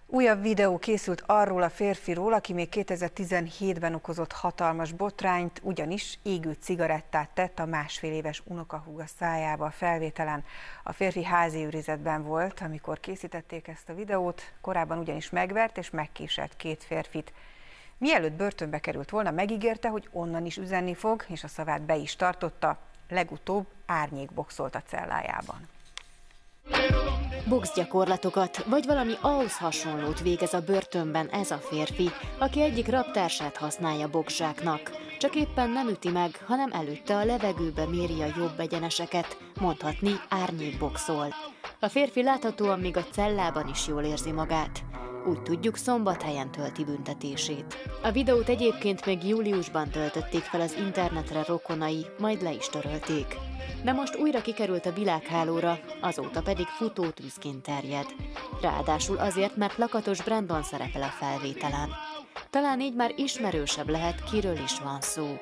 Újabb videó készült arról a férfiról, aki még 2017-ben okozott hatalmas botrányt, ugyanis égő cigarettát tett a másfél éves unokahúga szájába a felvételen. A férfi házi őrizetben volt, amikor készítették ezt a videót, korábban ugyanis megvert és megkéselt két férfit. Mielőtt börtönbe került volna, megígérte, hogy onnan is üzenni fog, és a szavát be is tartotta, legutóbb árnyékboxolt a cellájában. Boxgyakorlatokat, vagy valami ahhoz hasonlót végez a börtönben ez a férfi, aki egyik rabtársát használja boxzsáknak. Csak éppen nem üti meg, hanem előtte a levegőbe méri a jobb egyeneseket, mondhatni árnyékboxol. A férfi láthatóan még a cellában is jól érzi magát. Úgy tudjuk, Szombathelyen tölti büntetését. A videót egyébként még júliusban töltötték fel az internetre rokonai, majd le is törölték. De most újra kikerült a világhálóra, azóta pedig futótűzként terjed. Ráadásul azért, mert Lakatos Brandon szerepel a felvételen. Talán így már ismerősebb lehet, kiről is van szó.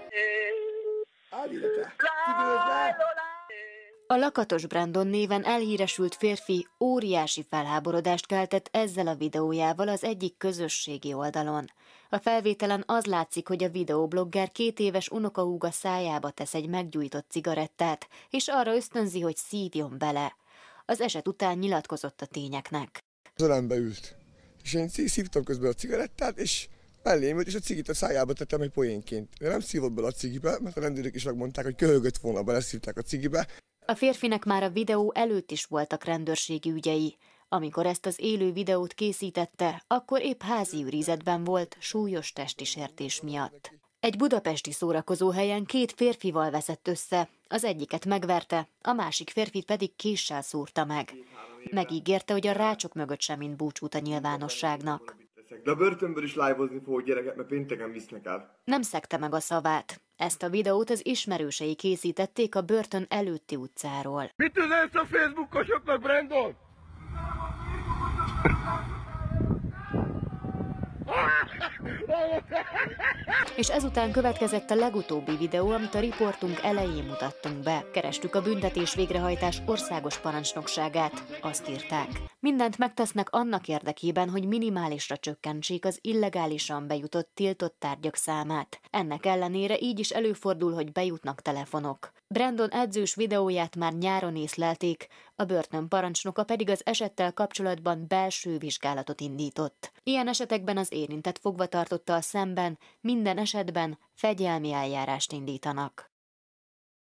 A Lakatos Brandon néven elhíresült férfi óriási felháborodást keltett ezzel a videójával az egyik közösségi oldalon. A felvételen az látszik, hogy a videoblogger 2 éves unokahúga szájába tesz egy meggyújtott cigarettát, és arra ösztönzi, hogy szívjon bele. Az eset után nyilatkozott a tényeknek. Az ölembe ült, és én szívtam közben a cigarettát, és mellém ült, és a cigit a szájába tettem egy poénként. De nem szívott bele a cigibe, mert a rendőrök is megmondták, hogy köhögött volna, beleszívták a cigibe. A férfinek már a videó előtt is voltak rendőrségi ügyei. Amikor ezt az élő videót készítette, akkor épp házi őrizetben volt súlyos testi sértés miatt. Egy budapesti szórakozóhelyen 2 férfival veszett össze, az egyiket megverte, a másik férfit pedig késsel szúrta meg. Megígérte, hogy a rácsok mögött sem mint búcsút a nyilvánosságnak. De a börtönből is live-ozni fogok gyereket, mert pénteken visznek el. Nem szegte meg a szavát. Ezt a videót az ismerősei készítették a börtön előtti utcáról. Mit üzensz a Facebookosoknak, Brandon? És ezután következett a legutóbbi videó, amit a riportunk elején mutattunk be. Kerestük a büntetés végrehajtás országos parancsnokságát, azt írták. Mindent megtesznek annak érdekében, hogy minimálisra csökkentsék az illegálisan bejutott tiltott tárgyak számát. Ennek ellenére így is előfordul, hogy bejutnak telefonok. Brandon edzős videóját már nyáron észlelték, a börtön parancsnoka pedig az esettel kapcsolatban belső vizsgálatot indított. Ilyen esetekben az érintett fogvatartottal szemben minden esetben fegyelmi eljárást indítanak.